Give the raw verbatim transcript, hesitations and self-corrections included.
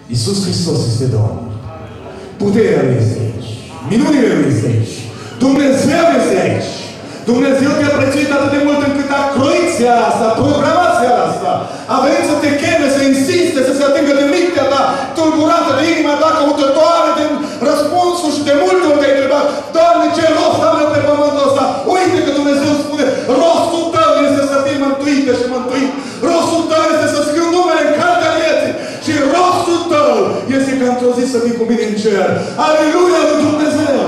Iisus Hristos este Domnul. Puterea Lui este aici. Minunile Lui este aici. Dumnezeu este aici. Dumnezeu te-a prețuit atât de mult încât a croit seara asta, a programat seara asta. A venit să te cheme, să insiste, să se atingă de mintea ta, tulburată de inima ta, căutătoare de răspunsuri și de multe ori te-ai întrebat, Doamne, ce rost am eu pe pământul ăsta? Uite că Dumnezeu spune, rostul tău este să fii mântuită și mântuit. Rostul tău este să scriu numele în cartea vieții. Și rostul tău este ca într-o zi să fii cu mine în cer. Aleluia lui Dumnezeu!